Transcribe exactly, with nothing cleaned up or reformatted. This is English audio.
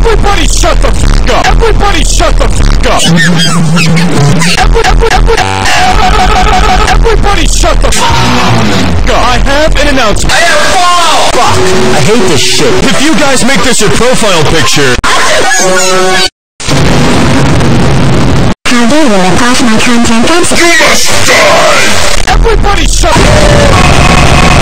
Everybody shut the f*** up! Everybody shut the f*** up! Every, every, every, everybody shut the f*** up! I have an announcement. I have fall! Fuck! I hate this shit. If you guys make this your profile picture... How dare you rip off my content? That's... You must die! Everybody shut the f*** up!